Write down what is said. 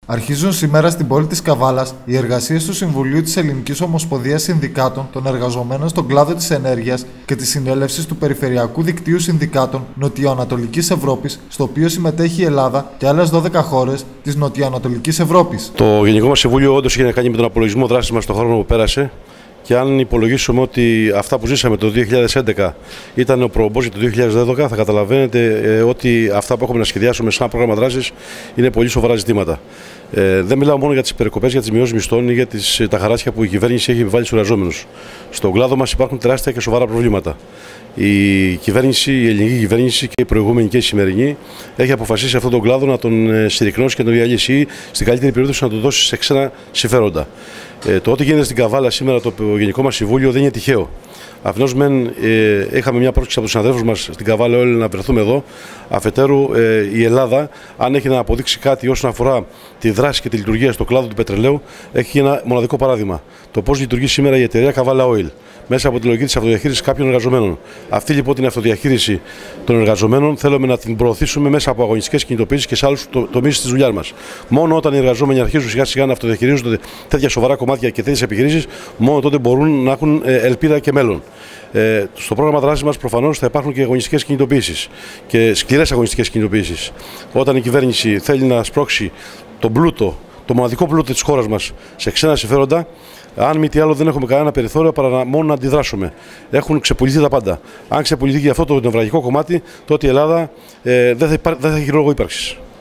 Αρχίζουν σήμερα στην πόλη της Καβάλας οι εργασίες του Συμβουλίου της Ελληνικής Ομοσπονδίας Συνδικάτων των Εργαζομένων στον κλάδο της ενέργειας και της συνέλευσης του Περιφερειακού Δικτύου Συνδικάτων Νοτιοανατολικής Ευρώπης, στο οποίο συμμετέχει η Ελλάδα και άλλες 12 χώρες της Νοτιοανατολικής Ευρώπης. Το Γενικό μας Συμβούλιο όντως είχε να κάνει με τον απολογισμό δράσης μας στον χρόνο που πέρασε. Και αν υπολογίσουμε ότι αυτά που ζήσαμε το 2011 ήταν ο προομπός για το 2012, θα καταλαβαίνετε ότι αυτά που έχουμε να σχεδιάσουμε σαν πρόγραμμα δράσης είναι πολύ σοβαρά ζητήματα. Δεν μιλάω μόνο για τις περικοπές, για τις μειώσεις μισθών ή για τα χαράτσια που η κυβέρνηση έχει επιβάλει στους εργαζόμενους. Στον κλάδο μας υπάρχουν τεράστια και σοβαρά προβλήματα. Η ελληνική κυβέρνηση και η προηγούμενη και η σημερινή έχει αποφασίσει αυτόν τον κλάδο να τον συρρικνώσει και να τον διαλύσει ή στην καλύτερη περίπτωση να τον δώσει σε ξένα συμφέροντα. Το ότι γίνεται στην Καβάλα σήμερα το Γενικό μας Συμβούλιο δεν είναι τυχαίο. Αφενός μεν είχαμε μια πρόσκληση από τους συναδέλφους μας στην Καβάλα όλοι να βρεθούμε εδώ. Αφετέρου η Ελλάδα, αν έχει να αποδείξει κάτι όσον αφορά τη δράση και τη λειτουργία στο κλάδο του πετρελαίου, έχει ένα μοναδικό παράδειγμα. Το πώς λειτουργεί σήμερα η εταιρεία Καβάλα Oil μέσα από τη λογική της αυτοδιαχείρισης κάποιων εργαζομένων. Αυτή λοιπόν την αυτοδιαχείριση των εργαζομένων θέλουμε να την προωθήσουμε μέσα από αγωνιστικές κινητοποιήσεις και σε άλλους τομείς της δουλειάς μας. Μόνο όταν οι εργαζόμενοι αρχίζουν σιγά σιγά να αυτοδιαχειρίζονται τέτοια σοβαρά κομμάτια και τέτοιες επιχειρήσεις, μόνο τότε μπορούν να έχουν ελπίδα και μέλλον. Στο πρόγραμμα δράσης μας προφανώς θα υπάρχουν και αγωνιστικές κινητοποιήσεις και σκληρές αγωνιστικές κινητοποιήσεις. Όταν η κυβέρνηση θέλει να σπρώξει τον πλούτο, το μοναδικό πλούτο της χώρας μας σε ξένα συμφέροντα, αν μη τι άλλο, δεν έχουμε κανένα περιθώριο παρά μόνο να αντιδράσουμε. Έχουν ξεπουληθεί τα πάντα. Αν ξεπουληθεί και αυτό το νευραλγικό κομμάτι, τότε η Ελλάδα δεν θα έχει λόγο ύπαρξης.